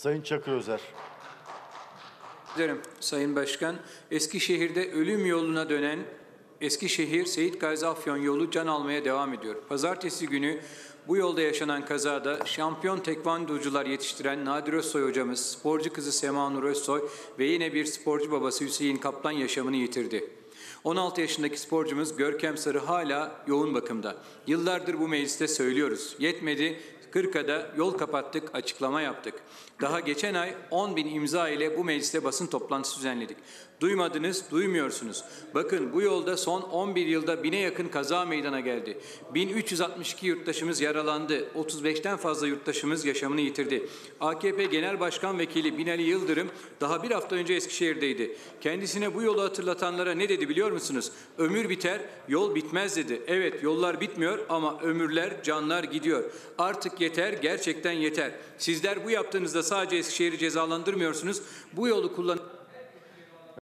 Sayın Çakır Özer. Ederim Sayın Başkan. Eskişehir'de ölüm yoluna dönen Eskişehir Seyit Gazi Afyon yolu can almaya devam ediyor. Pazartesi günü bu yolda yaşanan kazada şampiyon tekvandocular yetiştiren Nadir Özsoy hocamız, sporcu kızı Sema Nur Özsoy ve yine bir sporcu babası Hüseyin Kaplan yaşamını yitirdi. 16 yaşındaki sporcumuz Görkem Sarı hala yoğun bakımda. Yıllardır bu mecliste söylüyoruz. Yetmedi, Kırka'da yol kapattık, açıklama yaptık. Daha geçen ay 10.000 imza ile bu mecliste basın toplantısı düzenledik. Duymadınız, duymuyorsunuz. Bakın bu yolda son 11 yılda 1000'e yakın kaza meydana geldi. 1362 yurttaşımız yaralandı. 35'ten fazla yurttaşımız yaşamını yitirdi. AKP Genel Başkan Vekili Binali Yıldırım daha bir hafta önce Eskişehir'deydi. Kendisine bu yolu hatırlatanlara ne dedi biliyor musunuz? Ömür biter, yol bitmez dedi. Evet, yollar bitmiyor ama ömürler, canlar gidiyor. Artık yeter, gerçekten yeter. Sizler bu yaptığınızda sadece Eskişehir'i cezalandırmıyorsunuz. Bu yolu kullan